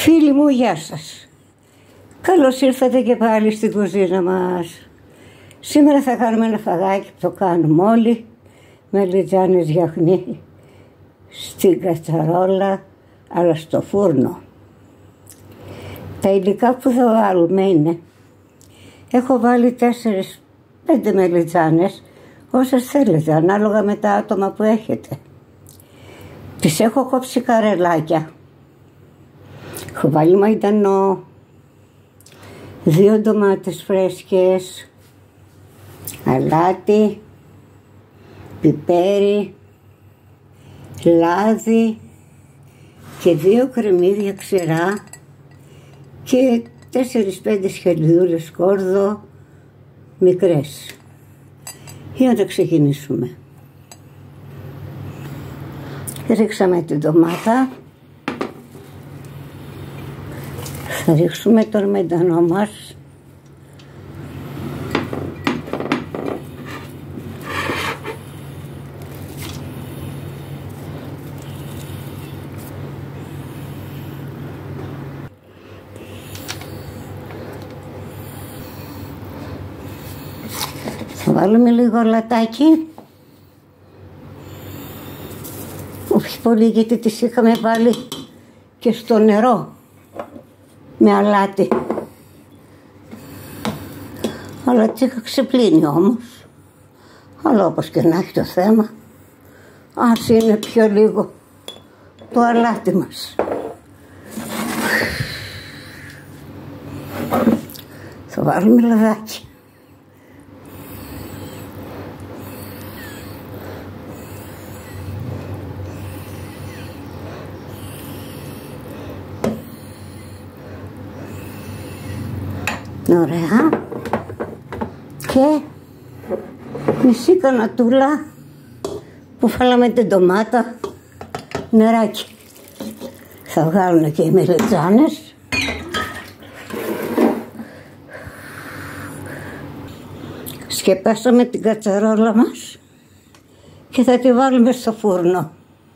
Φίλοι μου, γεια σας. Καλώς ήρθατε και πάλι στην κουζίνα μας. Σήμερα θα κάνουμε ένα φαγάκι που το κάνουμε όλοι, μελιτζάνες γιαχνί στην κατσαρόλα, αλλά στο φούρνο. Τα υλικά που θα βάλουμε είναι, έχω βάλει 4-5 μελιτζάνες, όσες θέλετε, ανάλογα με τα άτομα που έχετε. Τις έχω κόψει καρελάκια. Έχω βάλει μαϊντανό, 2 ντομάτες φρέσκες, αλάτι, πιπέρι, λάδι και 2 κρεμμύδια ξερά και 4-5 σκελιδούλες σκόρδο μικρές. Για να ξεκινήσουμε. Ρίξαμε την ντομάτα. Θα ρίξουμε τον μαϊντανό μας. Θα βάλουμε λίγο αλατάκι. Όχι πολύ, γιατί τις είχαμε βάλει και στο νερό με αλάτι. Αλλά τις είχα ξεπλύνει όμως. Αλλά όπως και να έχει το θέμα, ας είναι πιο λίγο το αλάτι μας. Θα βάλουμε λαδάκι. Ωραία. Και μισή κανατούλα που φάλαμε την ντομάτα, νεράκι. Θα βγάλουν και οι μελιτζάνες. Σκεπάσαμε την κατσαρόλα μας και θα τη βάλουμε στο φούρνο.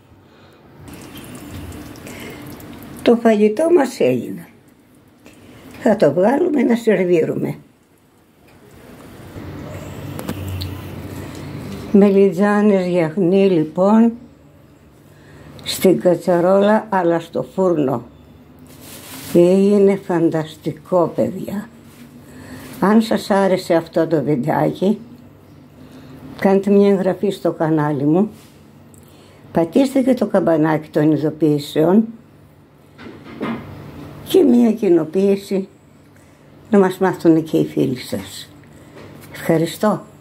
Το φαγητό μας έγινε. Θα το βγάλουμε να σερβίρουμε. Μελιτζάνες γιαχνί λοιπόν στην κατσαρόλα, αλλά στο φούρνο. Είναι φανταστικό, παιδιά. Αν σας άρεσε αυτό το βιντεάκι, κάντε μια εγγραφή στο κανάλι μου, πατήστε και το καμπανάκι των ειδοποιήσεων και μια κοινοποίηση να μας μάθουν και οι φίλοι σας. Ευχαριστώ.